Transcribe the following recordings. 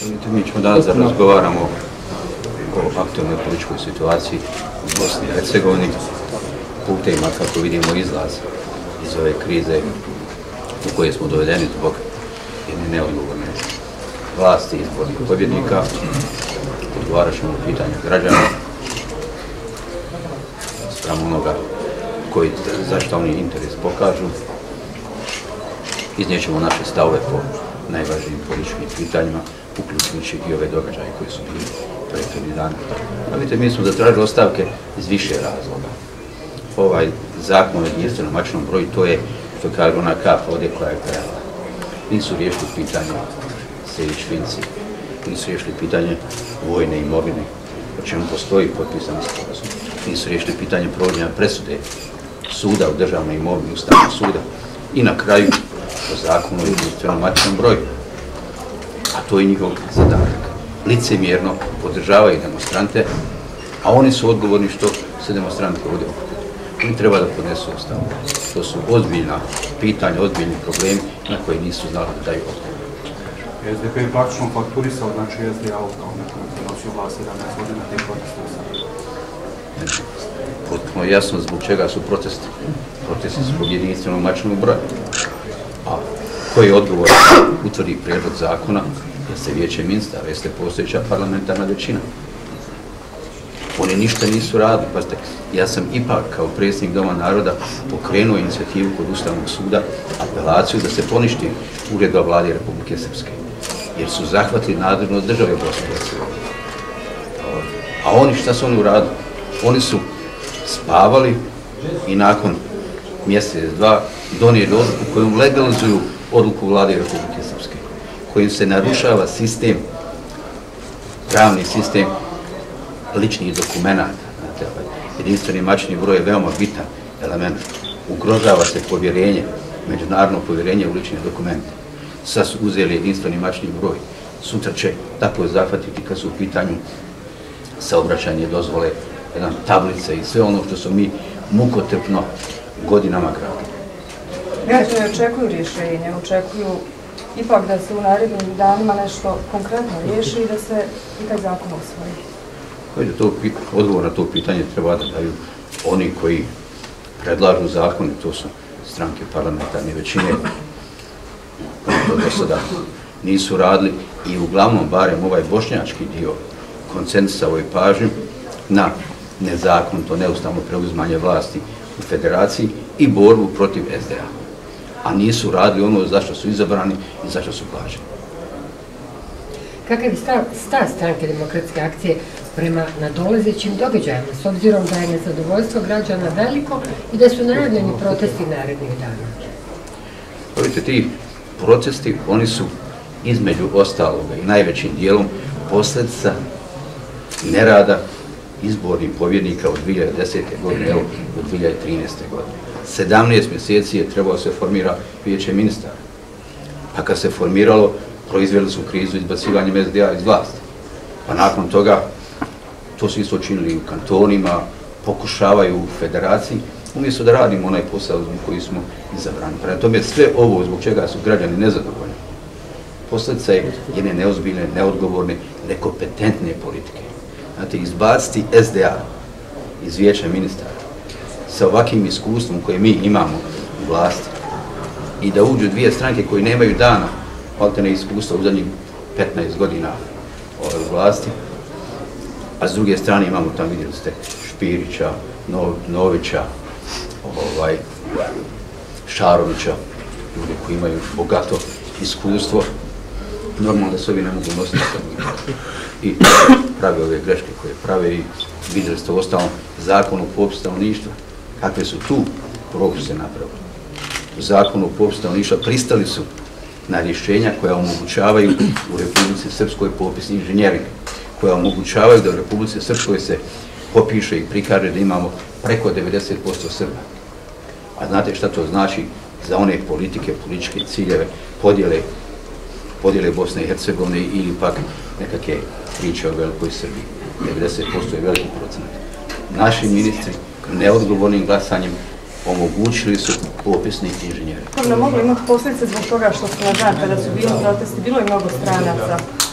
Mi ćemo danas da razgovaramo o aktualnoj političkoj situaciji u Bosni i Hercegovini, putevima kako vidimo izlaz iz ove krize u kojoj smo dovedeni zbog jedne neodgovorne vlasti izbornih pobjednika. Odgovarat ćemo u pitanju građana spram onoga koji zašto oni interes pokažu. Iznijećemo naše stavove po najvažnijim političkim pitanjima, uključujući i ove događaje koji su bili prethodnih dana. Vidite, mi smo zatražili ostavke iz više razloga. Ovaj zakon o jedinstvenom matičnom broju, to je, što kaže, ona kap vode koja je krajala. Nisu riješili pitanje Sejdić-Finci, nisu riješili pitanje vojne imovine, o čemu postoji potpisan sporazum. Nisu riješili pitanje provođenja presude suda u državnoj imovini, Ustavnog suda. I na kraju, o zakonu o jedinstvenom matičnom broju. A to je njihov zadatak. Licemjerno podržavaju demonstrante, a oni su odgovorni što se demonstranti ovdje okupljuju. Oni treba da podnesu ostavku. To su ozbiljna pitanja, ozbiljni problemi na koje nisu znali da daju odgovor. SDP je praktično fakturisao, znači SDA-u kao nekom nosio vlast 11 godina te proteste u Sarajevu. Potpuno jasno zbog čega su protesti. Protesti su zbog jedinstvenog matičnog broja. A koji je odgovor utvrdi prijedlog zakona? Jeste vijeće ministara, jeste postojeća parlamentarna većina. Oni ništa nisu radili. Pazite, ja sam ipak kao predsjednik Doma naroda pokrenuo inicijativu kod Ustavnog suda, apelaciju da se poništi uredba vlade Republike Srpske. Jer su zahvatili nadležnost države Bosne i Hercegovine. A oni, šta su oni uradili? Oni su spavali i nakon mjesec, dva donijeli odluku kojom legalizuju odluku vlade Republike Srpske, kojim se narušava sistem, pravni sistem ličnih dokumenata. Jedinstveni matični broj je veoma bitan element. Ugrožava se povjerenje, međunarodno povjerenje u lične dokumente. Sad su uzeli jedinstveni matični broj. Sutra će tako zahvatiti kad su u pitanju saobraćanje, dozvole, tablice i sve ono što su mi mukotrpno godinama gradili. Građani očekuju rješenje, očekuju ipak da se u narednim danima nešto konkretno riješi i da se i taj zakon osvoji. Odgovor na to pitanje treba da daju oni koji predlažu zakone, to su stranke parlamentarne većine. Oni to do sada nisu radili i uglavnom, barem ovaj bošnjački dio konsenzusa ovoj pažnju na nezakonito, neustavno preuzimanje vlasti u federaciji i borbu protiv SDA. A nisu radili ono zašto su izabrani i zašto su plaćeni. Kakav je stav stranke Demokratske akcije prema nadolazećim događajima, s obzirom da je nezadovoljstvo građana veliko i da su najavljeni protesti narednih dana? Vidite, ti protesti, oni su između ostaloga i najvećim dijelom posljedica nerada izbornih pobjednika od 2010. godine do 2013. godine. 17 mjeseci je trebalo se formira vijeće ministara. Pa kad se formiralo, proizveli su krizu izbacivanjem SDA iz vlasti. Pa nakon toga, to su isto činili u kantonima, pokušavaju u federaciji, umjesto da radimo onaj posao zbog koji smo izabrani. Prema tome, sve ovo zbog čega su građani nezadovoljni, posljedica je jedne neozbiljne, neodgovorne, nekompetentne politike. Znate, izbaciti SDA iz vijeća ministara sa ovakvim iskustvom koje mi imamo u vlasti i da uđu dvije stranke koje nemaju dana maltene iskustva u zadnjih 15 godina u vlasti, a s druge strane imamo tamo, vidjeli ste, Špirića, Novića, Šarovića, ljudi koji imaju bogato iskustvo, normalno da se ovi ne mogu nositi i prave ove greške koje prave i vidjeli ste u ostalom zakon o popisu stanovništva. Kakve su tu propuste napravili? U zakonu o popisu stanovništva pristali su na rješenja koja omogućavaju u Republici Srpskoj popisni inženjering, koja omogućavaju da u Republici Srpskoj se popiše i prikaže da imamo preko 90% Srba. A znate šta to znači za one politike, političke ciljeve, podjele Bosne i Hercegovine ili pak nekakve priče o velikoj Srbiji. 90% je veliki procenat. Naši ministri neodgovornim glasanjem omogućili su popisni inženjeri. Kako nam moglo imati posljedice zbog toga što su na dan kada su bili protesti, bilo je mnogo stranaca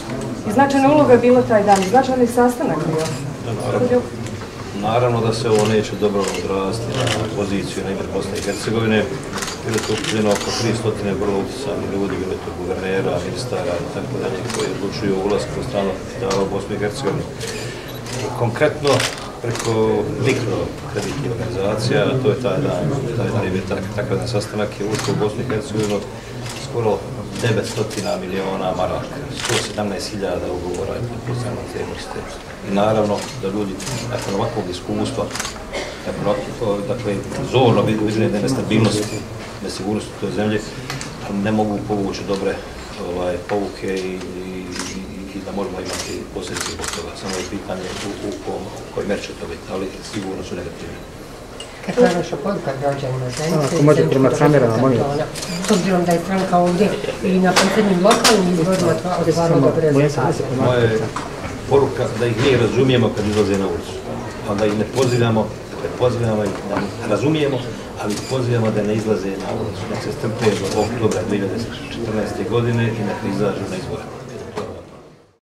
I značajna uloga je bila taj dan, i značajni sastanak bio. Naravno da se ovo neće dobro odrasti na poziciju na ime Bosne i Hercegovine. Bilo je to ukupljeno oko 300 vrlo utjecajnih ljudi, bilo je to guvernera, ministara i tako dalje, koji odlučuju o ulasku stranog kapitala u Bosnu i Hercegovinu. Konkretno, preko mikrokreditnih organizacija, to je taj dan takav jedan sastanak je ušao u Bosnu i Hercegovinu skoro 900 miliona maraka, 117.000 ugovora je potpisano te vrste. I naravno da ljudi nakon ovakvog iskustva, dakle, zorno viđenje nestabilnosti, nesigurnosti u toj zemlji, ne mogu povući dobre povuke i da možemo imati posljedice zbog toga. Samo je pitanje u kojoj meri će to biti, ali sigurno su negativni. Kakva je vaša poruka građanima Zenice? Ako može prema kamerama, molim. S obzirom da je stranka ovdje i na posljednjim lokalnim izborima otvarala dobre rezultate. Moja je poruka da ih mi razumijemo kad izlaze na ulicu. Onda ih ne pozivamo, pozivamo ih da razumijemo, ali ih pozivamo da ne izlaze na ulicu. Nek se strpe do oktobra 2014. godine i nek izađu na izbore.